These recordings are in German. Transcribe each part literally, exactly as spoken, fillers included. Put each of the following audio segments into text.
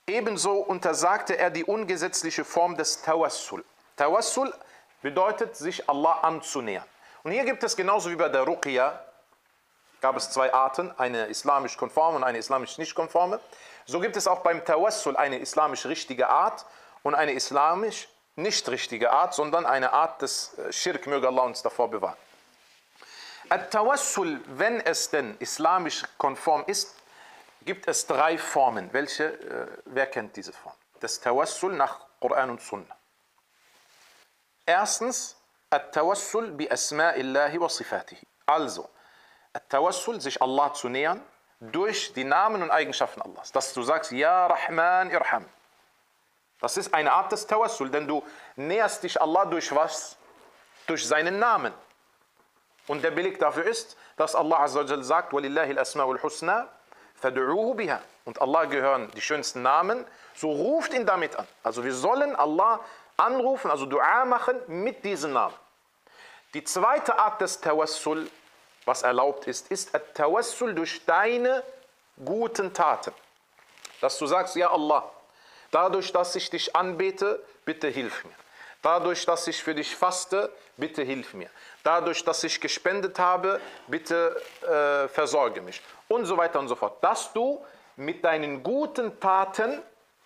Ebenso untersagte er die ungesetzliche Form des Tawassul. Tawassul bedeutet, sich Allah anzunähern. Und hier gibt es genauso wie bei der Ruqya, gab es zwei Arten, eine islamisch konforme und eine islamisch nicht konforme. So gibt es auch beim Tawassul eine islamisch richtige Art und eine islamisch nicht richtige Art, sondern eine Art des Schirk, möge Allah uns davor bewahren. At-Tawassul, wenn es denn islamisch konform ist, gibt es drei Formen. Welche, äh, wer kennt diese Form? Das Tawassul nach Koran und Sunnah. Erstens, At-Tawassul bi Asma'illahi wa Sifatihi. Also, At-Tawassul, sich Allah zu nähern, durch die Namen und Eigenschaften Allahs. Dass du sagst, Ja Rahman Irham. Das ist eine Art des Tawassul, denn du näherst dich Allah durch was? Durch seinen Namen. Und der Beleg dafür ist, dass Allah Azza wa Jal sagt, Walillahi al-Asma'ul Husna, fad'uhu biha. Und Allah gehören die schönsten Namen, so ruft ihn damit an. Also wir sollen Allah anrufen, also Dua machen mit diesen Namen. Die zweite Art des Tawassul, was erlaubt ist, ist At-Tawassul durch deine guten Taten. Dass du sagst, ja Allah, dadurch, dass ich dich anbete, bitte hilf mir. Dadurch, dass ich für dich faste, bitte hilf mir. Dadurch, dass ich gespendet habe, bitte äh, versorge mich. Und so weiter und so fort. Dass du mit deinen guten Taten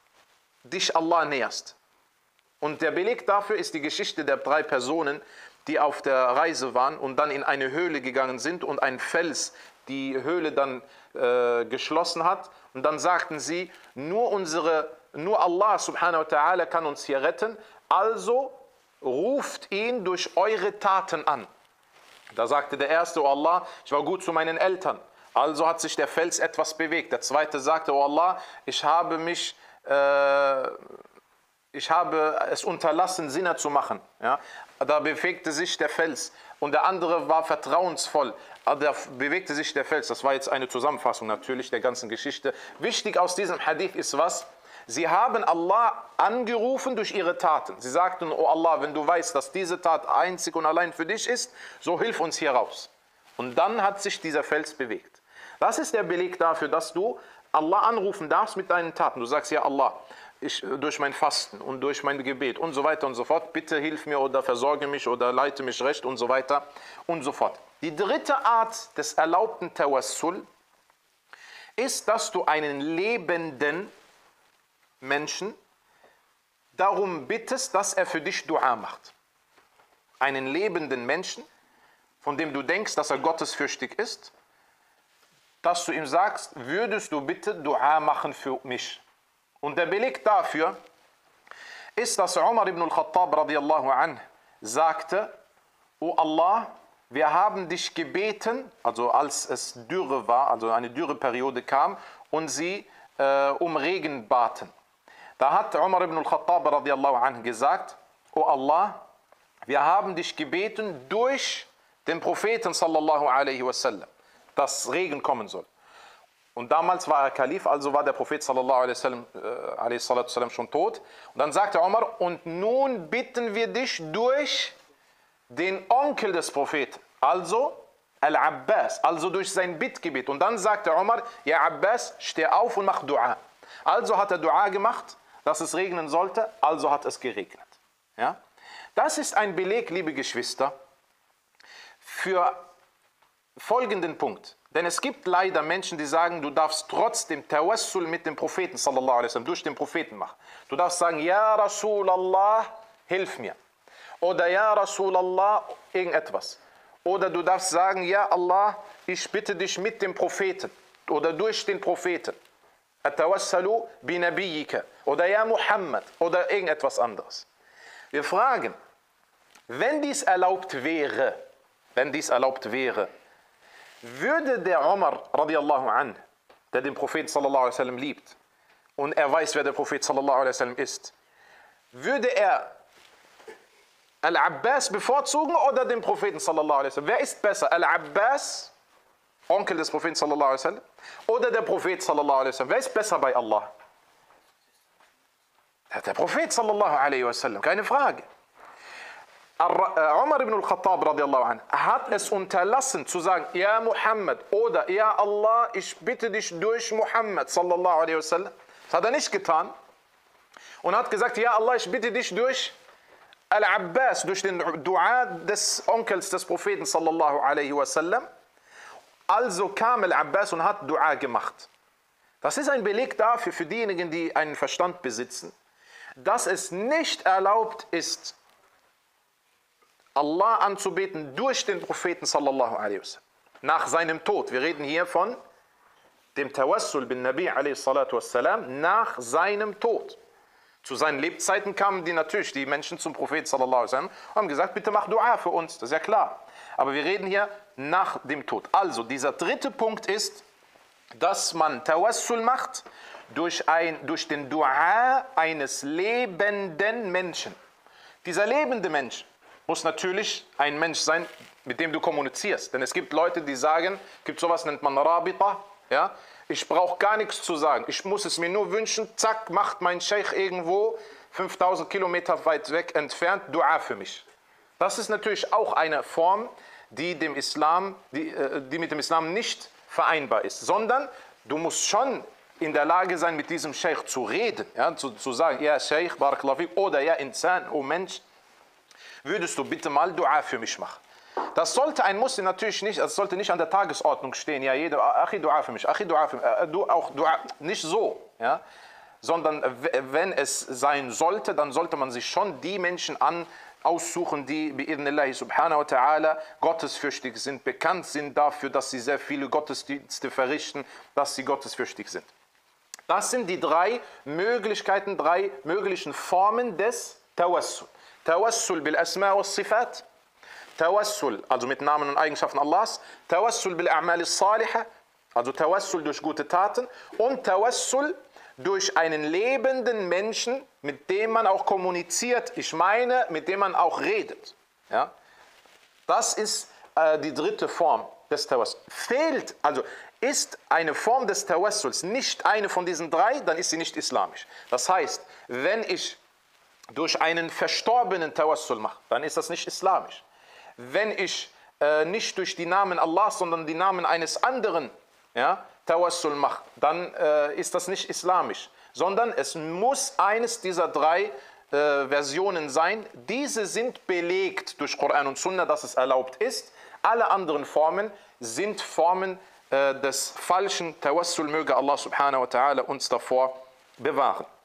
dich Allah näherst. Und der Beleg dafür ist die Geschichte der drei Personen, die auf der Reise waren und dann in eine Höhle gegangen sind und ein Fels die Höhle dann äh, geschlossen hat. Und dann sagten sie, nur, unsere, nur Allah subhanahu wa ta'ala kann uns hier retten, also ruft ihn durch eure Taten an. Da sagte der Erste, oh Allah, ich war gut zu meinen Eltern. Also hat sich der Fels etwas bewegt. Der Zweite sagte, oh Allah, ich habe mich, äh, ich habe es unterlassen, Sinne zu machen. Ja? Da bewegte sich der Fels. Und der andere war vertrauensvoll. Da bewegte sich der Fels. Das war jetzt eine Zusammenfassung natürlich der ganzen Geschichte. Wichtig aus diesem Hadith ist was? Sie haben Allah angerufen durch ihre Taten. Sie sagten, oh Allah, wenn du weißt, dass diese Tat einzig und allein für dich ist, so hilf uns hier raus. Und dann hat sich dieser Fels bewegt. Das ist der Beleg dafür, dass du Allah anrufen darfst mit deinen Taten. Du sagst, ja Allah, ich, durch mein Fasten und durch mein Gebet und so weiter und so fort, bitte hilf mir oder versorge mich oder leite mich recht und so weiter und so fort. Die dritte Art des erlaubten Tawassul ist, dass du einen lebenden Menschen darum bittest, dass er für dich Dua macht. Einen lebenden Menschen, von dem du denkst, dass er gottesfürchtig ist, dass du ihm sagst, würdest du bitte Dua machen für mich. Und der Beleg dafür ist, dass Umar ibn al-Khattab radiyallahu anh sagte, O Allah, wir haben dich gebeten, also als es Dürre war, also eine Dürreperiode kam und sie äh, um Regen baten. Da hat Umar ibn al-Khattab radiyallahu anh gesagt, O Allah, wir haben dich gebeten durch den Propheten sallallahu alaihi wasallam, dass Regen kommen soll. Und damals war er Kalif, also war der Prophet sallallahu alaihi wasallam, äh, schon tot. Und dann sagte Umar, und nun bitten wir dich durch den Onkel des Propheten, also Al-Abbas, also durch sein Bittgebet. Und dann sagte Umar, ja Abbas, steh auf und mach Dua. Also hat er Dua gemacht, dass es regnen sollte, also hat es geregnet. Ja? Das ist ein Beleg, liebe Geschwister, für folgenden Punkt. Denn es gibt leider Menschen, die sagen, du darfst trotzdem Tawassul mit dem Propheten sallallahu alaihi wasallam, durch den Propheten machen. Du darfst sagen, Ja Rasulallah, hilf mir. Oder Ja Rasulallah, irgendetwas. Oder du darfst sagen, Ja Allah, ich bitte dich mit dem Propheten oder durch den Propheten. Atawassalu bi nabiyyika oder Ja Muhammad oder irgendetwas anderes. Wir fragen, wenn dies erlaubt wäre, wenn dies erlaubt wäre, würde der Umar radiyallahu anh, der den Propheten sallallahu alaihi wasallam liebt und er weiß, wer der Prophet sallallahu alaihi wasallam ist, würde er Al-Abbas bevorzugen oder den Propheten sallallahu alaihi wasallam? Wer ist besser? Al-Abbas, Onkel des Propheten sallallahu alaihi wasallam, oder der Prophet sallallahu alaihi wasallam? Wer ist besser bei Allah? Der Prophet sallallahu alaihi wasallam, keine Frage. Umar ibn al-Khattab radiyallahu anh hat es unterlassen zu sagen, Ja Muhammad oder Ja Allah, ich bitte dich durch Muhammad sallallahu alaihi wasallam. Das hat er nicht getan. Und hat gesagt, ja Allah, ich bitte dich durch Al-Abbas, durch den Dua des Onkels des Propheten sallallahu alaihi wasallam. Also kam Al-Abbas und hat Dua gemacht. Das ist ein Beleg dafür, für diejenigen, die einen Verstand besitzen, dass es nicht erlaubt ist, Allah anzubeten durch den Propheten sallallahu alaihi wasallam. Nach seinem Tod. Wir reden hier von dem Tawassul bin Nabi alaihi salatu wassalam nach seinem Tod. Zu seinen Lebzeiten kamen die natürlich, die Menschen zum Propheten sallallahu alaihi wasallam, und haben gesagt, bitte mach Dua für uns. Das ist ja klar. Aber wir reden hier nach dem Tod. Also dieser dritte Punkt ist, dass man Tawassul macht durch, ein, durch den Dua eines lebenden Menschen. Dieser lebende Mensch muss natürlich ein Mensch sein, mit dem du kommunizierst. Denn es gibt Leute, die sagen, gibt sowas, nennt man Rabita, ja? Ich brauche gar nichts zu sagen. Ich muss es mir nur wünschen, zack, macht mein Scheich irgendwo fünftausend Kilometer weit weg entfernt Dua für mich. Das ist natürlich auch eine Form, die, dem Islam, die, die mit dem Islam nicht vereinbar ist, sondern du musst schon in der Lage sein, mit diesem Scheich zu reden, ja? zu, zu sagen, ja Scheich, Barakallahu fik, oder ja Insan, oh Mensch, würdest du bitte mal Dua für mich machen. Das sollte ein Muslim natürlich nicht, das sollte nicht an der Tagesordnung stehen, ja jeder, Achi Dua für mich, Achi Dua für mich, äh, du auch Dua, nicht so, ja, sondern wenn es sein sollte, dann sollte man sich schon die Menschen an aussuchen, die bi'idhnillahi subhanahu wa ta'ala gottesfürchtig sind, bekannt sind dafür, dass sie sehr viele Gottesdienste verrichten, dass sie gottesfürchtig sind. Das sind die drei Möglichkeiten, drei möglichen Formen des Tawassul. Tawassul bil Asma wa Sifat, Tawassul, also mit Namen und Eigenschaften Allahs, Tawassul bil A'mal as-Salihah, also Tawassul durch gute Taten, und Tawassul durch einen lebenden Menschen, mit dem man auch kommuniziert, ich meine, mit dem man auch redet. Ja? Das ist äh, die dritte Form des Tawassul. Fehlt, also ist eine Form des Tawassuls nicht eine von diesen drei, dann ist sie nicht islamisch. Das heißt, wenn ich durch einen Verstorbenen Tawassul mache, dann ist das nicht islamisch. Wenn ich äh, nicht durch die Namen Allahs, sondern die Namen eines anderen, ja, Tawassul mache, dann äh, ist das nicht islamisch. Sondern es muss eines dieser drei äh, Versionen sein. Diese sind belegt durch Koran und Sunna, dass es erlaubt ist. Alle anderen Formen sind Formen äh, des falschen Tawassul. Möge Allah subhanahu wa ta'ala uns davor bewahren.